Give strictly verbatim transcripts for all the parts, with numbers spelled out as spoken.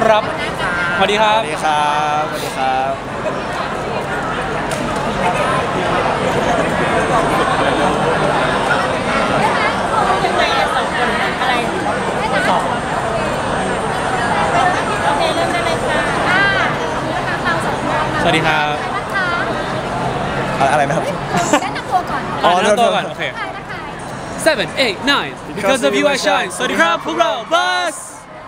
ครับสวัสดีครับสวัสดีครับสวัสดีครับยังไงสองคนอะไรสองโอเคเริ่มได้เลยค่ะอ่านี่นะคะเราสองคนสวัสดีครับอะไรนะครับแนะนำตัวก่อนอ๋อแนะนำตัวก่อนโอเคใครนะคะ seven eight nine because of you I shine สวัสดีครับพวกเราบัส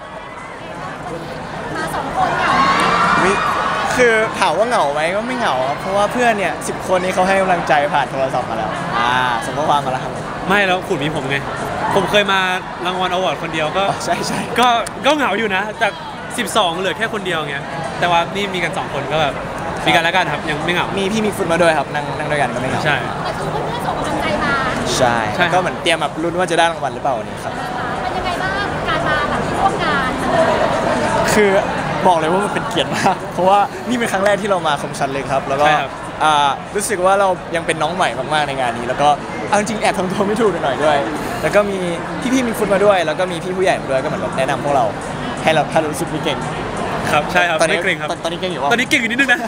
มาสองคนเหงาไหมวิคือถามว่าเหงาไหมก็ไม่เหงาเพราะว่าเพื่อนเนี่ยสิบคนนี้เขาให้กำลังใจผ่านโทรศัพท์มาแล้วอ่าส่งข้อความมาแล้วครับไม่แล้วขุนมีผมไงผมเคยมารางวัลอวอร์ดคนเดียวก็ใช่ใช่ก็ก็เหงาอยู่นะจากสิบสองเหลือแค่คนเดียวเงี้ยแต่ว่านี่มีกันสองคนก็แบบมีกันแล้วกันครับยังไม่เหงามีพี่มีฟุตมาด้วยครับนั่งนั่งด้วยกันก็ไม่เหงาใช่แต่คือเพื่อนๆส่งกำลังใจมาใช่ก็เหมือนเตรียมแบบลุ้นว่าจะได้รางวัลหรือเปล่าวันนี้ครับเป็นยังไงบ้างการมาแบบร่วมงานคือบอกเลยว่ามันเป็นเกียรติมากเพราะว่านี่เป็นครั้งแรกที่เรามาคมชันเลยครับแล้วก็รู้สึกว่าเรายังเป็นน้องใหม่มากๆในงานนี้แล้วก็เอาจริงแอบทำตัวไม่ถูกหน่อยด้วยแล้วก็มีพี่ๆมีฟุตมาด้วยแล้วก็มีพี่ผู้ใหญ่มาด้วยก็เหมือนแบบแนะนำพวกเราให้เราถ้ารู้สึกมีเก่งครับใช่ครับตอนนี้ไม่เกรงครับตอนนี้เก่งอยู่ว่าตอนนี้เก่งอยู่นิดนึงนะ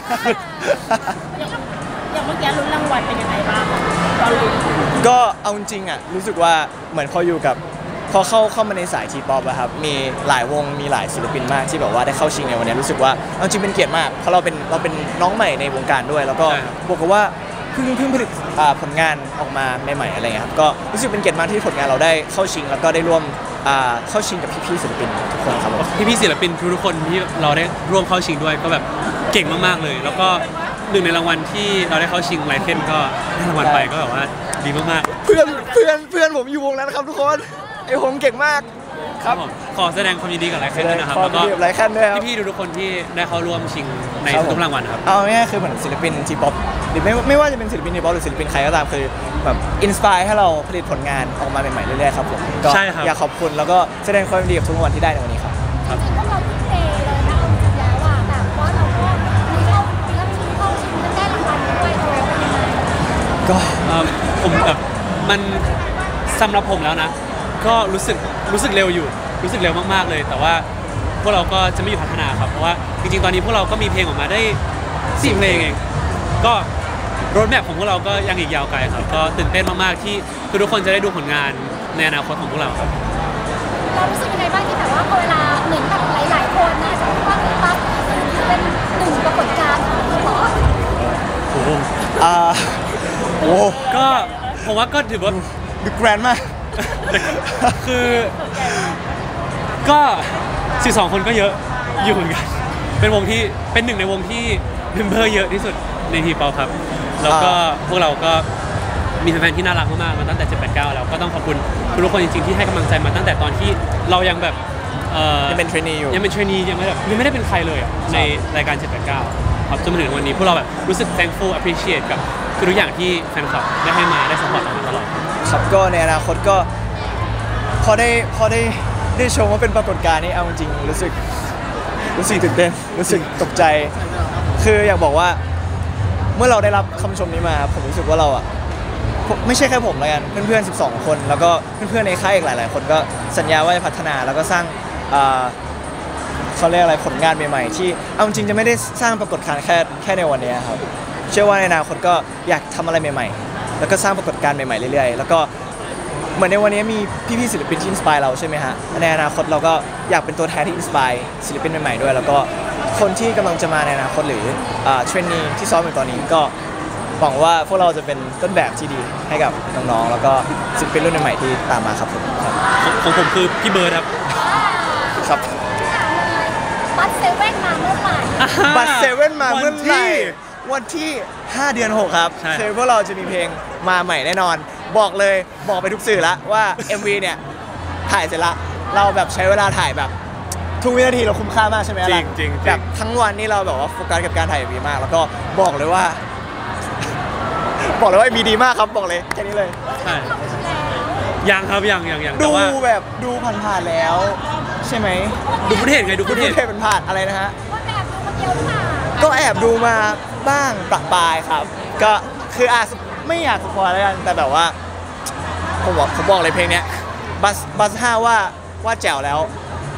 อย่างเมื่อกี้ลุ้นรางวัลเป็นยังไงบ้างตอนลุ้นก็เอาจริงอ่ะรู้สึกว่าเหมือนพออยู่กับพอเข้าเข้ามาในสายทีป๊อปอะครับมีหลายวงมีหลายศิลปินมากที่แบบว่าได้เข้าชิงในวันนี้รู้สึกว่าเอาจริงเป็นเกียรติมากเพราะเราเป็นเราเป็นน้องใหม่ในวงการด้วยแล้วก็บอกกับว่าเพิ่งเพิ่งผลิตผลงานออกมาใหม่ๆอะไรเงี้ยครับก็รู้สึกเป็นเกียรติมากที่ผลงานเราได้เข้าชิงแล้วก็ได้ร่วมเข้าชิงกับพี่ๆศิลปินทุกคนครับพี่ๆศิลปินทุกคนที่เราได้ร่วมเข้าชิงด้วยก็แบบเก่งมากๆเลยแล้วก็หนึ่งในรางวัลที่เราได้เข้าชิงไลเทนก็ได้รางวัลไปก็แบบว่าดีมากๆเพื่อนเพื่อนเพื่อนผมอยู่วงนั้นครับทุกคนไอ้ผมเก่งมากครับขอแสดงความยินดีกับไลเคนด้วยนะครับแล้วก็พี่ๆทุกคนที่ได้เข้าร่วมชิงในทุกรางวัลครับเอาง่ายๆคือเหมือนศิลปินทีป๊อปหรือไม่ไม่ว่าจะเป็นศิลปินทีป๊อปหรือศิลปินใครก็ตามคือแบบอินสปายให้เราผลิตผลงานออกมาใหม่ๆเรื่อยๆครับผมก็อยากขอบคุณแล้วก็แสดงความยินดีกับทุกรางวัลที่ได้ในวันนี้ครับจริงๆพวกเราทุ่มเทเลยนะเอาจริงๆแล้วอ่ะแต่ว่าเราก็มีเข้ามีรับชิงเข้าชิงและได้รางวัลด้วยก็ผมแบบมันสำหรับผมแล้วนะก็รู้สึกรู้สึกเร็วอยู่รู้สึกเร็วมากๆเลยแต่ว่าพวกเราก็จะไม่หยุดพัฒนาครับเพราะว่าจริงๆตอนนี้พวกเราก็มีเพลงออกมาได้สี่เพลงเองก็โรดแมพของพวกเราก็ยังอีกยาวไกลครับก็ตื่นเต้นมากๆที่ทุกคนจะได้ดูผลงานในอนาคตของพวกเราครับเรารู้สึกยังไงบ้างที่แบบว่าพอเวลาเหมือนแบบหลายๆคนนะจะว่าเป็นปั๊บเป็นหนึ่งปรากฏการณ์ของเขาโอ้โหอ่าโอ้ก็ผมว่าก็ถือว่าดูแกรนด์มากคือก็สิบสองคนก็เยอะอยู่เหมือนกันเป็นวงที่เป็นหนึ่งในวงที่เมมเบอร์เยอะที่สุดในทีป๊อปครับแล้วก็พวกเราก็มีแฟนๆที่น่ารักมากๆมาตั้งแต่เจ็ด แปด เก้าแล้วก็ต้องขอบคุณทุกคนจริงๆที่ให้กำลังใจมาตั้งแต่ตอนที่เรายังแบบยังเป็นเทรนนีอยู่ยังเป็นเทรนนียังไม่แบบยังไม่ได้เป็นใครเลยในรายการเจ็ด แปด เก้าครับจนมาถึงวันนี้พวกเราแบบรู้สึก thankful appreciate กับทุกอย่างที่แฟนคลับได้ให้มาได้สปอร์ตเรามาตลอดครับก็ในอนาคตก็พอได้พอได้ได้ชมว่าเป็นปรากฏการณ์นี้เอาจริงรู้สึกรู้สึกตื่นเต้นรู้สึกตกใจคืออยากบอกว่าเมื่อเราได้รับคำชมนี้มาผมรู้สึกว่าเราอ่ะไม่ใช่แค่ผมแล้วกันเพื่อนๆสิบสองคนแล้วก็เพื่อนๆในค่ายอีกหลายๆคนก็สัญญาว่าจะพัฒนาแล้วก็สร้างเขาเรียกอะไรผลงานใหม่ๆที่เอาจริงจะไม่ได้สร้างปรากฏการณ์แค่แค่ในวันนี้ครับเชื่อว่าในอนาคตก็อยากทำอะไรใหม่ๆแล้วก็สร้างปรากฏการณ์ใหม่ๆเรื่อยๆแล้วก็เหมือนในวันนี้มีพี่ๆศิลปินที่อินสปายเราใช่ไหมฮะในอนาคตเราก็อยากเป็นตัวแทนที่อินสปายศิลปินใหม่ๆด้วยแล้วก็คนที่กำลังจะมาในอนาคตหรือเทรนนีที่ซ้อมอยู่ตอนนี้ก็หวังว่าพวกเราจะเป็นต้นแบบที่ดีให้กับน้องๆแล้วก็ศิลปินรุ่นใหม่ๆที่ตามมาครับผมของผมคือพี่เบิร์ดครับครับบัสเซเว่นมาเมื่อไหร่บัสเซเว่นมาเมื่อไหร่วันที่ห้าเดือนหกครับคือพวกเราจะมีเพลงมาใหม่แน่นอนบอกเลยบอกไปทุกสื่อแล้วว่า เอ็ม วี เนี่ยถ่ายเสร็จละเราแบบใช้เวลาถ่ายแบบทุกวินาทีเราคุ้มค่ามากใช่ไหมจริงจริงแบบทั้งวันนี้เราแบบว่าโฟกัสกับการถ่าย เอ็ม วี มากแล้วก็บอกเลยว่าบอกเลยว่า เอ็ม วี ดีมากครับบอกเลยแค่นี้เลยใช่ยังครับยังยังยังดูแบบดูผ่านๆแล้วใช่ไหมดูฟุตเทจไงดูฟุตเทจเป็นผ่านอะไรนะฮะก็แอบดูมาบ้างประปายครับก็คืออาจไม่อยากสปอยแล้วกันแต่แบบว่าผมบอกผมบอกเลยเพลงเนี้ยบัสบัสห้าว่าว่าแจ๋วแล้ว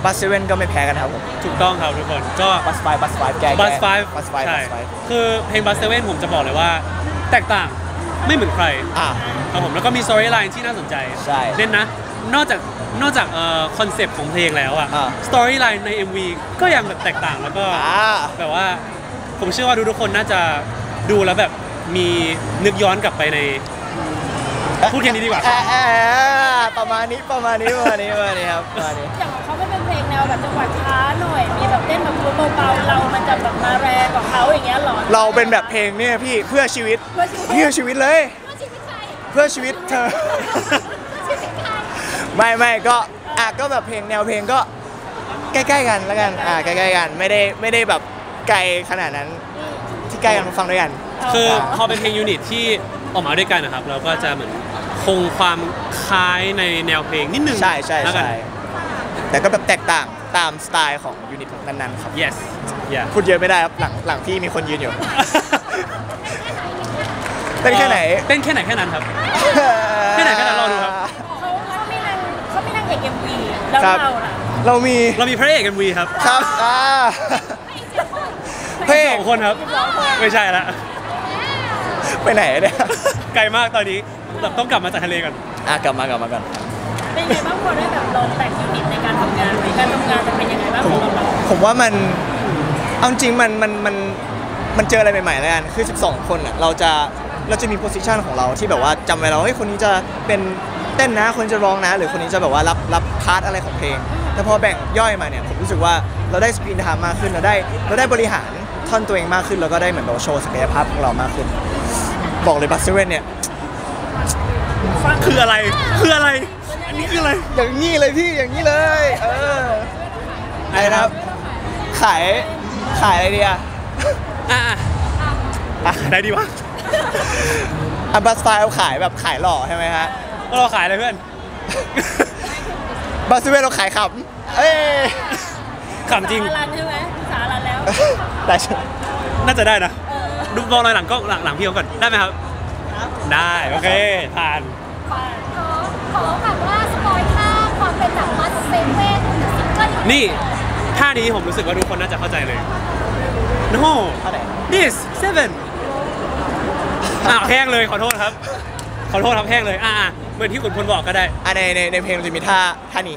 บัสเซเว่นก็ไม่แพ้กันครับผมถูกต้องครับทุกคนก็บัสไฟบัสไฟแกบัสไฟบัสไฟใช่บัสไฟคือเพลงบัสเซเว่นผมจะบอกเลยว่าแตกต่างไม่เหมือนใครอ่ะครับผมแล้วก็มีสตอรี่ไลน์ที่น่าสนใจใช่เด่นนะนอกจากนอกจากเอ่อคอนเซปต์ของเพลงแล้วอะอ่าสตอรี่ไลน์ใน เอ็ม วี ก็ยังแบบแตกต่างแล้วก็อ่าแบบว่าผมเชื่อว่าทุกๆคนน่าจะดูแล้วแบบมีนึกย้อนกลับไปในพูดแค่นี้ดีกว่าแอะแอะประมาณนี้ประมาณนี้ประมาณนี้ประมาณนี้ครับประมาณนี้อย่างของเขาไม่เป็นเพลงแนวแบบจังหวะช้าหน่อย มีแบบเต้นแบบเบาๆเรามันจะแบบมาแรงกว่าเขาอย่างเงี้ยหรอเราเป็นแบบเพลงเนี่ยพี่เพื่อชีวิตเพื่อชีวิตเพื่อชีวิตเลยเพื่อชีวิตใครเพื่อชีวิตเธอเพื่อชีวิตใครไม่ไม่ก็อ่ะก็แบบเพลงแนวเพลงก็ใกล้ๆกันแล้วกันอ่ะใกล้ๆกันไม่ได้ไม่ได้แบบไกลขนาดนั้นที่ใกล้กันมาฟังด้วยกันคือพอเป็นเพลงยูนิตที่ออกมาด้วยกันนะครับเราก็จะเหมือนคงความคล้ายในแนวเพลงนิดนึงใช่ใช่แล้วกันใช่แต่ก็แบบแตกต่างตามสไตล์ของยูนิตนั้นๆครับ yes yeah พูดเยอะไม่ได้ครับหลังหลังพี่มีคนยืนอยู่เต้นแค่ไหนเต้นแค่ไหนแค่นั้นครับ แค่ไหนแค่นั้นรอดูครับเขาเขาไม่นางเขาไม่นางเอกเอ็มวีแล้วครับเราล่ะเรามีเรามีพระเอก เอ็ม วี ครับครับอ่าเพลงสองคนครับ ไม่ใช่ละไปไหนเนี่ยไกลมากตอนนี้แบบต้องกลับมาจากทะเลก่อนอ่ะกลับมากลับมากันเป็นไงบ้างพอได้แบบลองแต่งยูนิตในการทำงานไหมการทำงานจะเป็นยังไงบ้างผขมองเราผมว่ามันเอาจริงมันมันมันมันเจออะไรใหม่ๆแล้วกันคือสิบสองคนอ่ะเราจะเราจะมีโพสิชันของเราที่แบบว่าจำไว้แล้วเฮ้ยคนนี้จะเป็นเต้นนะคนนี้จะร้องนะ หรือคนนี้จะแบบว่ารับรับพาร์ทอะไรของเพลงแต่พอแบ่งย่อยมาเนี่ยผมรู้สึกว่าเราได้สกรีนไทม์มากขึ้นเราได้เราได้บริหารท่อนตัวเองมากขึ้นแล้วก็ได้เหมือนแบบโชว์ศักยภาพของเรามากขึ้น บอกเลยบัสเซเว่นเนี่ยคืออะไร คืออะไร อันนี้คืออะไรอย่างนี้เลยพี่อย่างนี้เลยเอออะไรนะครับขายขายอะไรดีอะอ่ะอ่ะได้ดีวะอับัสไฟล์ขายแบบขายหล่อใช่ไหมฮะเราขายอะไรเพื่อนบัสเว่นเราขายขำเอ้ยขำจริงสารันใช่ไหมสารันแล้วได้ใช่น่าจะได้นะ ดูมองเลยหลังกล้องหลังหลังพี่เขาก่อน ได้ไหมครับ ได้ โอเคผ่านขอขอแบบว่าสปอยท่าความเป็นแบบมัสเซเว่นซิงเกิลนี่ท่านี้ผมรู้สึกว่าทุกคนน่าจะเข้าใจเลย no เท่าไหร่ this seven อ้าวแห้งเลยขอโทษครับ ขอโทษครับแห้งเลยอ่าเหมือนที่คุณพลบอกก็ได้อ่ะในในในเพลงมันจะมีท่าท่านี้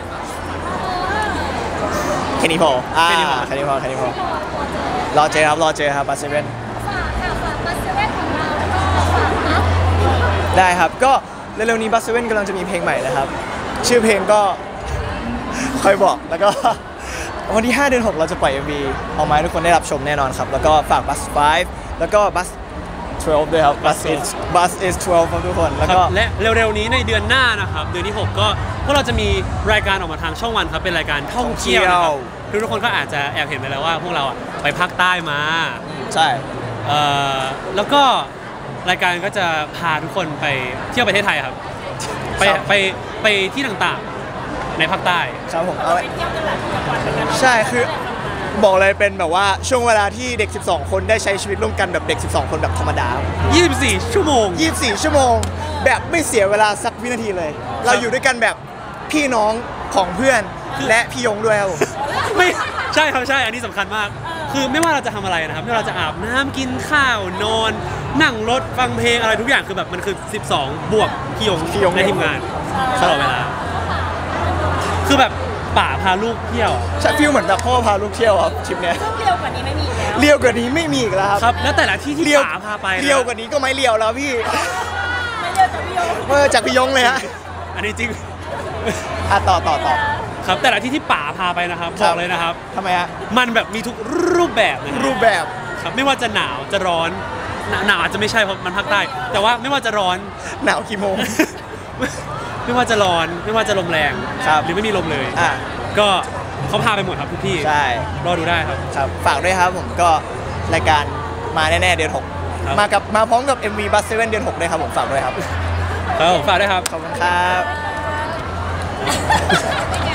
แค่นี้พออ่าแค่นี้พอแค่นี้พอแค่นี้พอรอเจอครับรอเจอครับบัสเว่นฝากค่ะฝากมัสเซเว่นของเราแล้วก็ฝากนัดได้ครับก็เร็วๆนี้บัสเว่นกำลังจะมีเพลงใหม่นะครับ ชื่อเพลงก็ ค่อยบอกแล้วก็ วันที่ห้าเดือนหกเราจะปล่อย เอ็ม วี ออกมาให้ทุกคนได้รับชมแน่นอนครับ แล้วก็ฝากบัสไฟว์แล้วก็บัสสิบสองด้วยครับบัส is บัส is สิบสองครับทุกคนแล้วครัก็บและเร็วๆนี้ในเดือนหน้านะครับเดือนที่หกก็พวกเราจะมีรายการออกมาทางช่องวันครับเป็นรายการท่องเที่ยวนะครับทุกๆคนก็อาจจะแอบเห็นไปแล้วว่าพวกเราอะไปภาคใต้มาใช่เอ่อแล้วก็รายการก็จะพาทุกคนไปเที่ยวประเทศไทยครับไปครับไปไปที่ต่างๆในภาคใต้ครับผมเอาไปเที่ยวกันหลายจังหวัดกันเนาะใช่คือบอกเลยเป็นแบบว่าช่วงเวลาที่เด็ก สิบสอง คนได้ใช้ชีวิตร่วมกันแบบเด็ก สิบสอง คนแบบธรรมดายี่สิบสี่ชั่วโมงยี่สิบสี่ ชั่วโมง แบบไม่เสียเวลาสักวินาทีเลย เราอยู่ด้วยกันแบบพี่น้องของเพื่อนและพี่ยงด้วยครับผมไม่ใช่ครับใช่อันนี้สำคัญมาก คือไม่ว่าเราจะทำอะไรนะครับไม่ว่าเราจะอาบน้ำกินข้าวนอน นั่งรถฟังเพลงอะไรทุกอย่างคือแบบมันคือ สิบสอง บวกพี่ยงพี่ยงในทีมงานตลอดเวลา คือแบบป่าพาลูกเที่ยวใช่ฟิลเหมือนแบบพ่อพาลูกเที่ยวครับทริปเนี้ยซึ่งเร็วกว่านี้ไม่มีอีกแล้วเลี้ยวกว่านี้ไม่มีอีกแล้วครับครับ แล้วแต่ละที่ที่เลี้ยวป่าพาไปนะเลี้ยวกว่านี้ก็ไม่เลี้ยวแล้วพี่ไม่เร็วแต่พี่โยเออจากพี่ยงเลยฮะอันนี้จริงอ่ะต่อต่อต่อครับแต่ละที่ที่ป่าพาไปนะครับครับบอกเลยนะครับทำไมฮะมันแบบมีทุกรูปแบบนะฮะรูปแบบครับไม่ว่าจะหนาวจะร้อนหนาหนาวอาจจะไม่ใช่เพราะมันภาคใต้ แต่ว่าไม่ว่าจะร้อนหนาวกี่โมงไม่ว่าจะร้อนไม่ว่าจะลมแรงครับหรือไม่มีลมเลยอ่ะก็เขาพาไปหมดครับทุกที่ใช่รอดูได้ครับครับฝากด้วยครับผมก็รายการมาแน่ๆเดือนหกครับมากับมาพร้อมกับ เอ็ม วี บัสเซเว่นเดือนหกด้วยครับผมฝากด้วยครับครับผมฝากด้วยครับขอบคุณครับเป็นไง